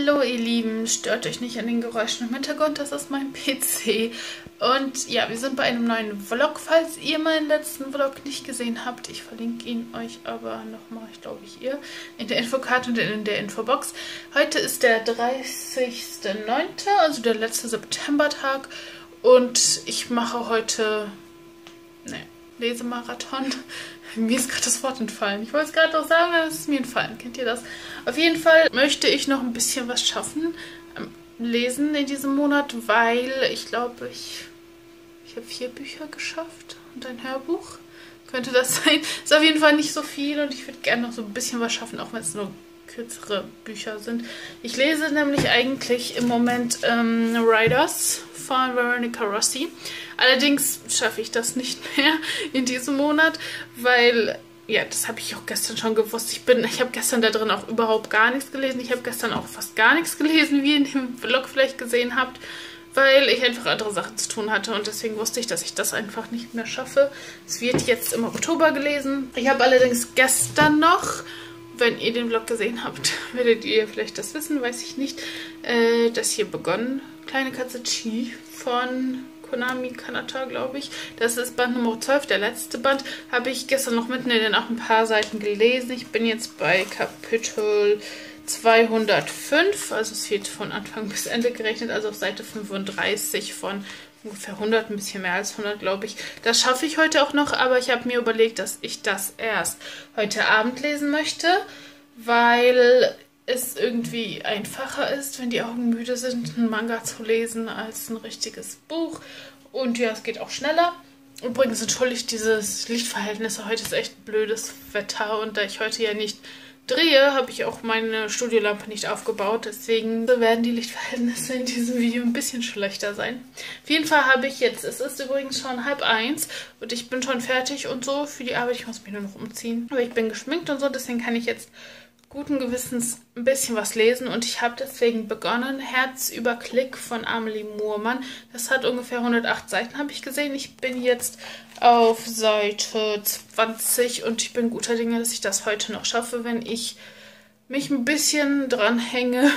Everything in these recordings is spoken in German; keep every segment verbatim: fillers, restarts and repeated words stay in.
Hallo ihr Lieben, stört euch nicht an den Geräuschen im Hintergrund, das ist mein P C. Und ja, wir sind bei einem neuen Vlog, falls ihr meinen letzten Vlog nicht gesehen habt. Ich verlinke ihn euch aber nochmal, ich glaube ich ihr, in der Infokarte und in der Infobox. Heute ist der dreißigste neunte, also der letzte Septembertag. Und ich mache heute, ne, Lesemarathon. Mir ist gerade das Wort entfallen. Ich wollte es gerade auch sagen, aber es ist mir entfallen. Kennt ihr das? Auf jeden Fall möchte ich noch ein bisschen was schaffen, ähm, lesen in diesem Monat, weil ich glaube, ich, ich habe vier Bücher geschafft und ein Hörbuch. Könnte das sein? Ist auf jeden Fall nicht so viel und ich würde gerne noch so ein bisschen was schaffen, auch wenn es nur kürzere Bücher sind. Ich lese nämlich eigentlich im Moment ähm, Riders von Veronica Rossi. Allerdings schaffe ich das nicht mehr in diesem Monat, weil, ja, das habe ich auch gestern schon gewusst. Ich bin, ich habe gestern da drin auch überhaupt gar nichts gelesen. Ich habe gestern auch fast gar nichts gelesen, wie ihr in dem Vlog vielleicht gesehen habt, weil ich einfach andere Sachen zu tun hatte und deswegen wusste ich, dass ich das einfach nicht mehr schaffe. Es wird jetzt im Oktober gelesen. Ich habe allerdings gestern noch, wenn ihr den Vlog gesehen habt, werdet ihr vielleicht das wissen, weiß ich nicht, äh, das hier begonnen. Kleine Katze Chi von Konami Kanata, glaube ich. Das ist Band Nummer zwölf, der letzte Band. Habe ich gestern noch mitten in den auch ein paar Seiten gelesen. Ich bin jetzt bei Kapitel zweihundertfünf, also es wird von Anfang bis Ende gerechnet, also auf Seite fünfunddreißig von ungefähr hundert, ein bisschen mehr als hundert, glaube ich. Das schaffe ich heute auch noch, aber ich habe mir überlegt, dass ich das erst heute Abend lesen möchte, weil es irgendwie einfacher ist, wenn die Augen müde sind, einen Manga zu lesen, als ein richtiges Buch. Und ja, es geht auch schneller. Übrigens, entschuldigt dieses Lichtverhältnis. Heute ist echt blödes Wetter und da ich heute ja nicht drehe, habe ich auch meine Studiolampe nicht aufgebaut. Deswegen werden die Lichtverhältnisse in diesem Video ein bisschen schlechter sein. Auf jeden Fall habe ich jetzt, es ist übrigens schon halb eins und ich bin schon fertig und so für die Arbeit. Ich muss mich nur noch umziehen. Aber ich bin geschminkt und so, deswegen kann ich jetzt guten Gewissens ein bisschen was lesen und ich habe deswegen begonnen, Herz über Klick von Amelie Moorman. Das hat ungefähr hundertacht Seiten, habe ich gesehen. Ich bin jetzt auf Seite zwanzig und ich bin guter Dinge, dass ich das heute noch schaffe, wenn ich mich ein bisschen dran hänge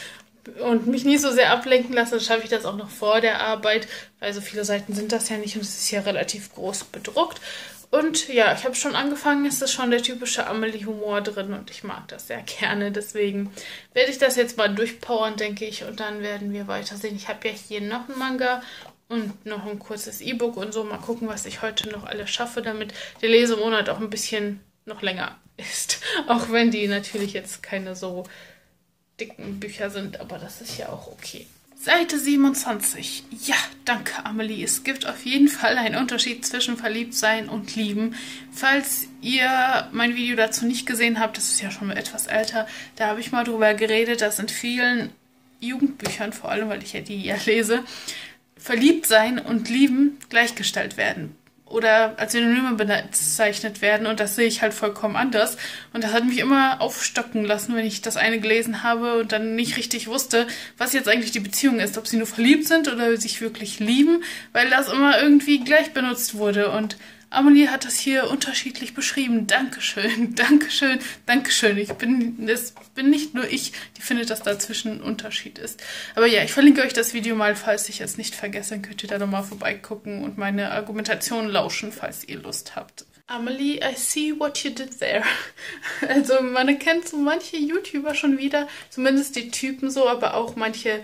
und mich nicht so sehr ablenken lasse, schaffe ich das auch noch vor der Arbeit, weil so viele Seiten sind das ja nicht und es ist ja relativ groß bedruckt. Und ja, ich habe schon angefangen, es ist schon der typische Amelie-Humor drin und ich mag das sehr gerne. Deswegen werde ich das jetzt mal durchpowern, denke ich, und dann werden wir weitersehen. Ich habe ja hier noch einen Manga und noch ein kurzes E-Book und so. Mal gucken, was ich heute noch alles schaffe, damit der Lesemonat auch ein bisschen noch länger ist. Auch wenn die natürlich jetzt keine so dicken Bücher sind, aber das ist ja auch okay. Seite siebenundzwanzig. Ja, danke Amelie. Es gibt auf jeden Fall einen Unterschied zwischen Verliebtsein und Lieben. Falls ihr mein Video dazu nicht gesehen habt, das ist ja schon etwas älter, da habe ich mal drüber geredet, dass in vielen Jugendbüchern, vor allem weil ich ja die ja lese, Verliebtsein und Lieben gleichgestellt werden oder als Synonyme bezeichnet werden und das sehe ich halt vollkommen anders und das hat mich immer aufstocken lassen, wenn ich das eine gelesen habe und dann nicht richtig wusste, was jetzt eigentlich die Beziehung ist, ob sie nur verliebt sind oder sich wirklich lieben, weil das immer irgendwie gleich benutzt wurde und Amelie hat das hier unterschiedlich beschrieben. Dankeschön, Dankeschön, Dankeschön. Ich bin, es bin nicht nur ich, die findet, dass dazwischen ein Unterschied ist. Aber ja, ich verlinke euch das Video mal, falls ich es nicht vergesse. Dann könnt ihr da nochmal vorbeigucken und meine Argumentation lauschen, falls ihr Lust habt. Amelie, I see what you did there. Also man erkennt so manche YouTuber schon wieder, zumindest die Typen so, aber auch manche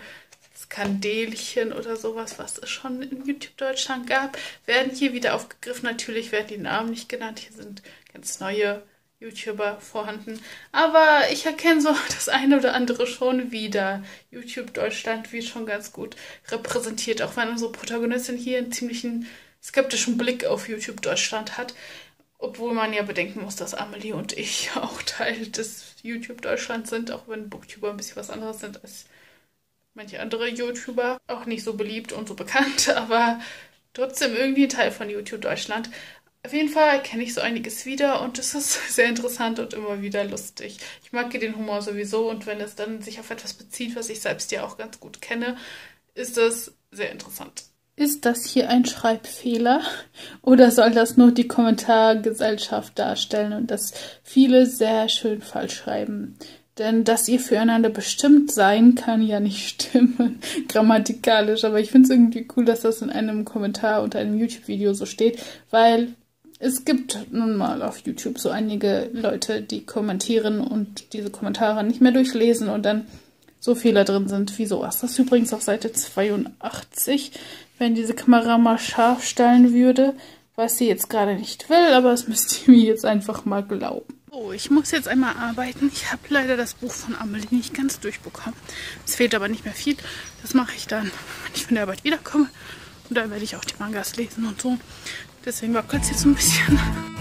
Kandelchen oder sowas, was es schon in YouTube Deutschland gab, werden hier wieder aufgegriffen. Natürlich werden die Namen nicht genannt. Hier sind ganz neue YouTuber vorhanden. Aber ich erkenne so das eine oder andere schon wieder. YouTube Deutschland wird schon ganz gut repräsentiert, auch wenn unsere Protagonistin hier einen ziemlichen skeptischen Blick auf YouTube Deutschland hat. Obwohl man ja bedenken muss, dass Amelie und ich auch Teil des YouTube Deutschland sind, auch wenn Booktuber ein bisschen was anderes sind als manche andere YouTuber, auch nicht so beliebt und so bekannt, aber trotzdem irgendwie ein Teil von YouTube Deutschland. Auf jeden Fall kenne ich so einiges wieder und es ist sehr interessant und immer wieder lustig. Ich mag den Humor sowieso und wenn es dann sich auf etwas bezieht, was ich selbst ja auch ganz gut kenne, ist das sehr interessant. Ist das hier ein Schreibfehler oder soll das nur die Kommentargesellschaft darstellen und dass viele sehr schön falsch schreiben? Denn dass ihr füreinander bestimmt sein, kann ja nicht stimmen, grammatikalisch. Aber ich finde es irgendwie cool, dass das in einem Kommentar unter einem YouTube-Video so steht, weil es gibt nun mal auf YouTube so einige Leute, die kommentieren und diese Kommentare nicht mehr durchlesen und dann so Fehler drin sind wie sowas. Das ist übrigens auf Seite zweiundachtzig, wenn diese Kamera mal scharf stellen würde, was sie jetzt gerade nicht will, aber das müsst ihr mir jetzt einfach mal glauben. Oh, ich muss jetzt einmal arbeiten. Ich habe leider das Buch von Amelie nicht ganz durchbekommen. Es fehlt aber nicht mehr viel. Das mache ich dann, wenn ich von der Arbeit wiederkomme. Und dann werde ich auch die Mangas lesen und so. Deswegen wackelt es jetzt ein bisschen.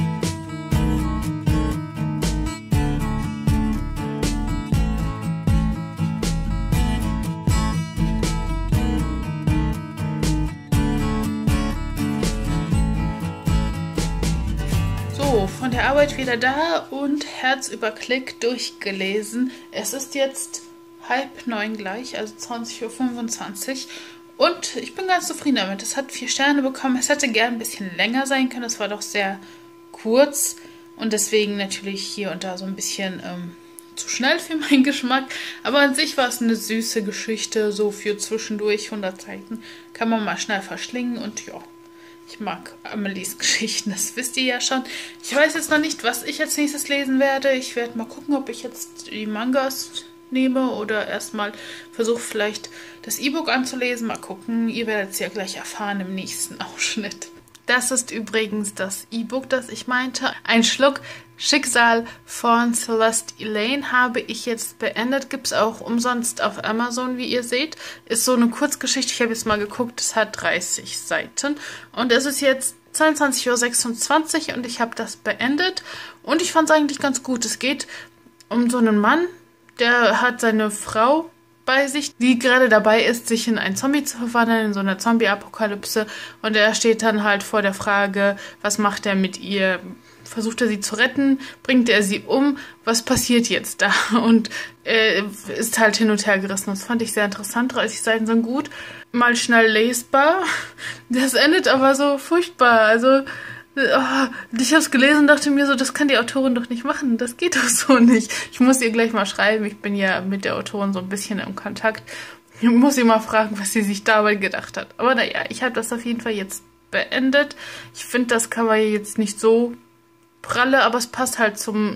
Von der Arbeit wieder da und Herz über Klick durchgelesen. Es ist jetzt halb neun gleich, also zwanzig Uhr fünfundzwanzig. Und ich bin ganz zufrieden damit. Es hat vier Sterne bekommen. Es hätte gern ein bisschen länger sein können. Es war doch sehr kurz. Und deswegen natürlich hier und da so ein bisschen ähm, zu schnell für meinen Geschmack. Aber an sich war es eine süße Geschichte. So für zwischendurch hundert Seiten. Kann man mal schnell verschlingen und ja. Ich mag Amelies Geschichten, das wisst ihr ja schon. Ich weiß jetzt noch nicht, was ich als nächstes lesen werde. Ich werde mal gucken, ob ich jetzt die Mangas nehme oder erstmal versuche vielleicht das E-Book anzulesen. Mal gucken, ihr werdet es ja gleich erfahren im nächsten Ausschnitt. Das ist übrigens das E-Book, das ich meinte. Ein Schluck Schicksal von Celeste Elaine habe ich jetzt beendet. Gibt es auch umsonst auf Amazon, wie ihr seht. Ist so eine Kurzgeschichte. Ich habe jetzt mal geguckt, es hat dreißig Seiten. Und es ist jetzt zweiundzwanzig Uhr sechsundzwanzig und ich habe das beendet. Und ich fand es eigentlich ganz gut. Es geht um so einen Mann, der hat seine Frau bei sich, die gerade dabei ist, sich in einen Zombie zu verwandeln, in so einer Zombie-Apokalypse. Und er steht dann halt vor der Frage, was macht er mit ihr? Versucht er sie zu retten? Bringt er sie um? Was passiert jetzt da? Und er ist halt hin und her gerissen. Das fand ich sehr interessant. dreißig Seiten sind gut. Mal schnell lesbar. Das endet aber so furchtbar. Also, oh, ich habe es gelesen und dachte mir so, das kann die Autorin doch nicht machen. Das geht doch so nicht. Ich muss ihr gleich mal schreiben. Ich bin ja mit der Autorin so ein bisschen im Kontakt. Ich muss sie mal fragen, was sie sich dabei gedacht hat. Aber naja, ich habe das auf jeden Fall jetzt beendet. Ich finde das Cover jetzt nicht so pralle, aber es passt halt zum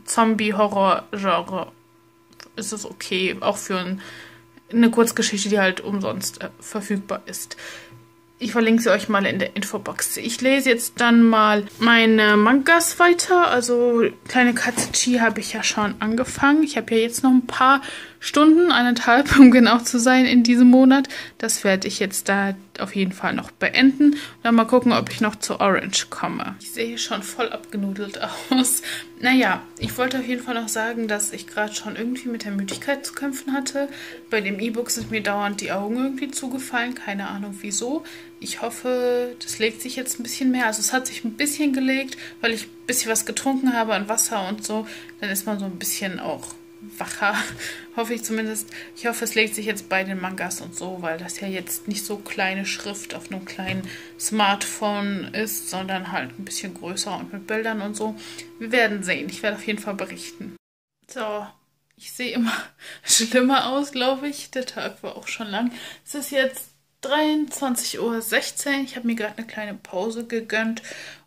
Zombie-Horror-Genre. Ist es okay, auch für ein, eine Kurzgeschichte, die halt umsonst äh, verfügbar ist. Ich verlinke sie euch mal in der Infobox. Ich lese jetzt dann mal meine Mangas weiter. Also Kleine Katze Chi habe ich ja schon angefangen. Ich habe ja jetzt noch ein paar Stunden, eineinhalb, um genau zu sein, in diesem Monat. Das werde ich jetzt da auf jeden Fall noch beenden. Und dann mal gucken, ob ich noch zu Orange komme. Ich sehe schon voll abgenudelt aus. Naja, ich wollte auf jeden Fall noch sagen, dass ich gerade schon irgendwie mit der Müdigkeit zu kämpfen hatte. Bei dem E-Book sind mir dauernd die Augen irgendwie zugefallen. Keine Ahnung wieso. Ich hoffe, das legt sich jetzt ein bisschen mehr. Also es hat sich ein bisschen gelegt, weil ich ein bisschen was getrunken habe an Wasser und so. Dann ist man so ein bisschen auch wacher, hoffe ich zumindest. Ich hoffe, es legt sich jetzt bei den Mangas und so, weil das ja jetzt nicht so kleine Schrift auf einem kleinen Smartphone ist, sondern halt ein bisschen größer und mit Bildern und so. Wir werden sehen. Ich werde auf jeden Fall berichten. So, ich sehe immer schlimmer aus, glaube ich. Der Tag war auch schon lang. Es ist jetzt dreiundzwanzig Uhr sechzehn. Ich habe mir gerade eine kleine Pause gegönnt.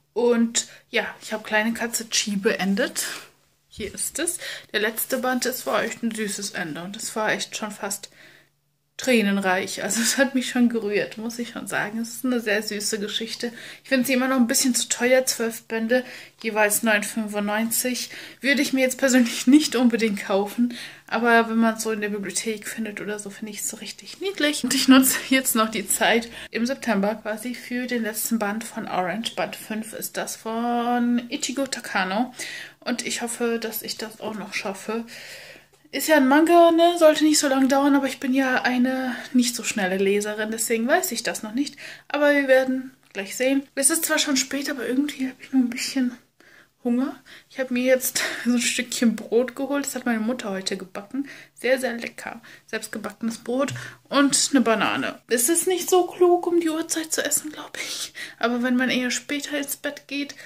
Und ja, ich habe Kleine Katze Chi beendet. Hier ist es. Der letzte Band, das war echt ein süßes Ende. Und das war echt schon fast tränenreich. Also es hat mich schon gerührt, muss ich schon sagen. Es ist eine sehr süße Geschichte. Ich finde sie immer noch ein bisschen zu teuer. Zwölf Bände, jeweils neun fünfundneunzig. Würde ich mir jetzt persönlich nicht unbedingt kaufen. Aber wenn man es so in der Bibliothek findet oder so, finde ich es so richtig niedlich. Und ich nutze jetzt noch die Zeit im September quasi für den letzten Band von Orange. Band fünf ist das von Ichigo Takano. Und ich hoffe, dass ich das auch noch schaffe. Ist ja ein Manga, ne? Sollte nicht so lange dauern, aber ich bin ja eine nicht so schnelle Leserin, deswegen weiß ich das noch nicht. Aber wir werden gleich sehen. Es ist zwar schon spät, aber irgendwie habe ich nur ein bisschen Hunger. Ich habe mir jetzt so ein Stückchen Brot geholt. Das hat meine Mutter heute gebacken. Sehr, sehr lecker. Selbstgebackenes Brot und eine Banane. Es ist nicht so klug, um die Uhrzeit zu essen, glaube ich. Aber wenn man eher später ins Bett geht,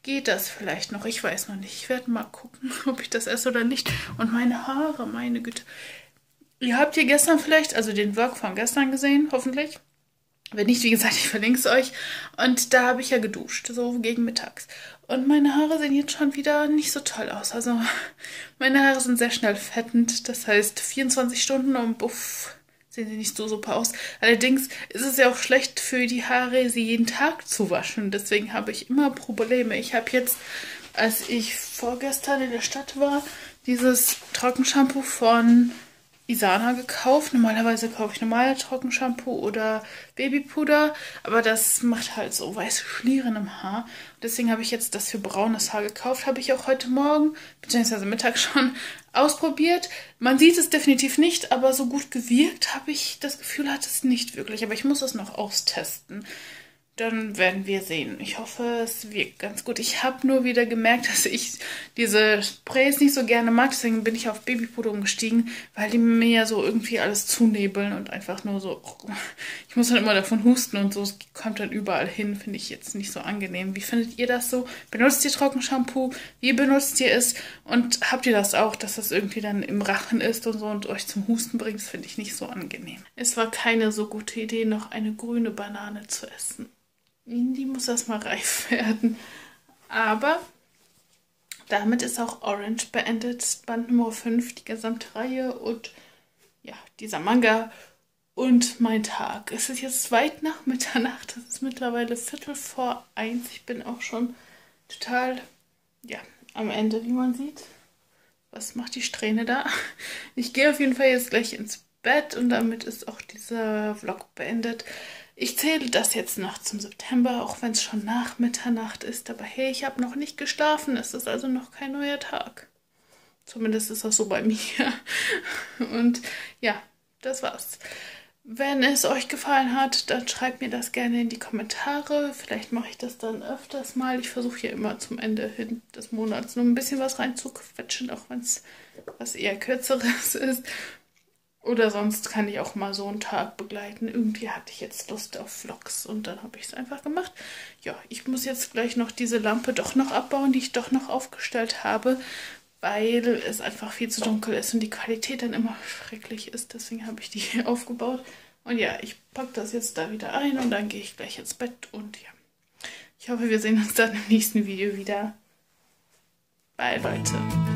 geht das vielleicht noch. Ich weiß noch nicht. Ich werde mal gucken, ob ich das esse oder nicht. Und meine Haare, meine Güte. Ihr habt hier gestern vielleicht, also den Vlog von gestern gesehen, hoffentlich. Wenn nicht, wie gesagt, ich verlinke es euch. Und da habe ich ja geduscht, so gegen mittags. Und meine Haare sehen jetzt schon wieder nicht so toll aus. Also meine Haare sind sehr schnell fettend. Das heißt, vierundzwanzig Stunden und buff, sehen sie nicht so super aus. Allerdings ist es ja auch schlecht für die Haare, sie jeden Tag zu waschen. Deswegen habe ich immer Probleme. Ich habe jetzt, als ich vorgestern in der Stadt war, dieses Trockenshampoo von Isana gekauft. Normalerweise kaufe ich normale Trockenshampoo oder Babypuder, aber das macht halt so weiße Schlieren im Haar. Deswegen habe ich jetzt das für braunes Haar gekauft. Habe ich auch heute Morgen, beziehungsweise Mittag schon ausprobiert. Man sieht es definitiv nicht, aber so gut gewirkt habe ich das Gefühl, hat es nicht wirklich. Aber ich muss es noch austesten. Dann werden wir sehen. Ich hoffe, es wirkt ganz gut. Ich habe nur wieder gemerkt, dass ich diese Sprays nicht so gerne mag. Deswegen bin ich auf Babypuder umgestiegen, weil die mir ja so irgendwie alles zunebeln und einfach nur so... Ich muss dann immer davon husten und so. Es kommt dann überall hin. Finde ich jetzt nicht so angenehm. Wie findet ihr das so? Benutzt ihr Trockenshampoo? Wie benutzt ihr es? Und habt ihr das auch, dass das irgendwie dann im Rachen ist und so und euch zum Husten bringt? Das finde ich nicht so angenehm. Es war keine so gute Idee, noch eine grüne Banane zu essen. Die muss erstmal reif werden. Aber damit ist auch Orange beendet. Band Nummer fünf, die gesamte Reihe und ja, dieser Manga und mein Tag. Es ist jetzt weit nach Mitternacht. Es ist mittlerweile Viertel vor eins. Ich bin auch schon total, ja, am Ende, wie man sieht. Was macht die Strähne da? Ich gehe auf jeden Fall jetzt gleich ins Bett und damit ist auch dieser Vlog beendet. Ich zähle das jetzt noch zum September, auch wenn es schon nach Mitternacht ist. Aber hey, ich habe noch nicht geschlafen. Es ist also noch kein neuer Tag. Zumindest ist das so bei mir. Und ja, das war's. Wenn es euch gefallen hat, dann schreibt mir das gerne in die Kommentare. Vielleicht mache ich das dann öfters mal. Ich versuche ja immer zum Ende hin des Monats nur ein bisschen was reinzuquetschen, auch wenn es was eher Kürzeres ist. Oder sonst kann ich auch mal so einen Tag begleiten. Irgendwie hatte ich jetzt Lust auf Vlogs und dann habe ich es einfach gemacht. Ja, ich muss jetzt gleich noch diese Lampe doch noch abbauen, die ich doch noch aufgestellt habe, weil es einfach viel zu dunkel ist und die Qualität dann immer schrecklich ist. Deswegen habe ich die hier aufgebaut. Und ja, ich packe das jetzt da wieder ein und dann gehe ich gleich ins Bett. Und ja, ich hoffe, wir sehen uns dann im nächsten Video wieder. Bye, Leute.